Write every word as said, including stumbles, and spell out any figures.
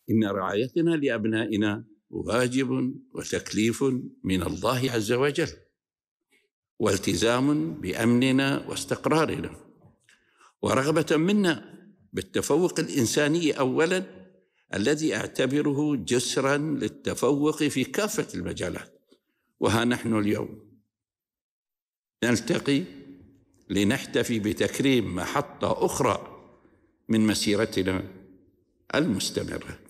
إن رعايتنا لأبنائنا واجب وتكليف من الله عز وجل، والتزام بأمننا واستقرارنا، ورغبة منا بالتفوق الإنساني أولاً الذي أعتبره جسراً للتفوق في كافة المجالات. وها نحن اليوم نلتقي لنحتفي بتكريم محطة أخرى من مسيرتنا المستمرة.